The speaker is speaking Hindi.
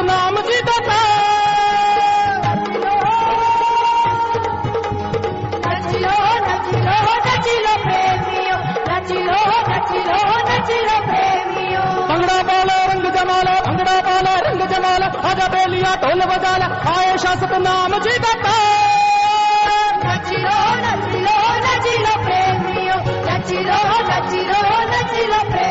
सतनाम जी दाता। नचिलो नचिलो नचिलो प्रेमियों, नचिलो नचिलो नचिलो प्रेमियों। भंगड़ा पाला रंग जमाला, भंगड़ा पाला रंग जमाला, आजा बेलिया ढोल बजाला, आए शाह सतनाम जी दाता। नचिलो नचिलो नचिलो प्रेमियों, नचिलो नचिलो नचिलो प्रेमियों।